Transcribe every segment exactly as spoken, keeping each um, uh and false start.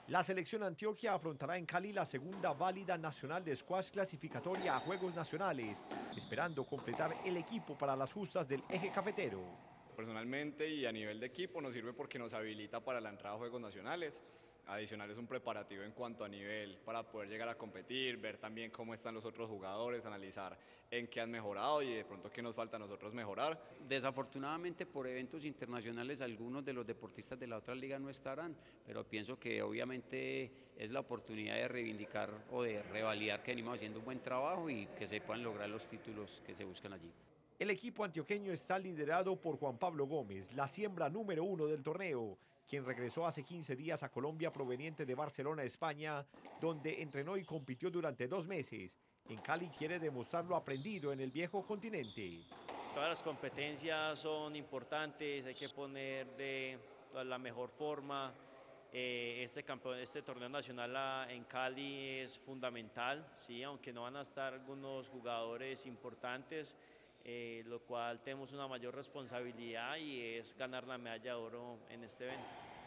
La selección Antioquia afrontará en Cali la segunda válida nacional de squash clasificatoria a Juegos Nacionales, esperando completar el equipo para las justas del eje cafetero. Personalmente y a nivel de equipo nos sirve porque nos habilita para la entrada a Juegos Nacionales. Adicional es un preparativo en cuanto a nivel para poder llegar a competir, ver también cómo están los otros jugadores, analizar en qué han mejorado y de pronto qué nos falta a nosotros mejorar. Desafortunadamente por eventos internacionales algunos de los deportistas de la otra liga no estarán, pero pienso que obviamente es la oportunidad de reivindicar o de revalidar que venimos haciendo un buen trabajo y que se puedan lograr los títulos que se buscan allí. El equipo antioqueño está liderado por Juan Pablo Gómez, la siembra número uno del torneo, quien regresó hace quince días a Colombia proveniente de Barcelona, España, donde entrenó y compitió durante dos meses. En Cali quiere demostrar lo aprendido en el viejo continente. Todas las competencias son importantes, hay que poner de la mejor forma. Eh, este, campeón, este torneo nacional en Cali es fundamental, ¿sí? Aunque no van a estar algunos jugadores importantes, eh, lo cual tenemos una mayor responsabilidad y es ganar la medalla de oro en este evento.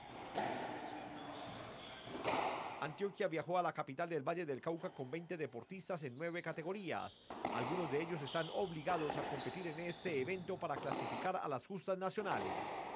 Antioquia viajó a la capital del Valle del Cauca con veinte deportistas en nueve categorías. Algunos de ellos están obligados a competir en este evento para clasificar a las justas nacionales.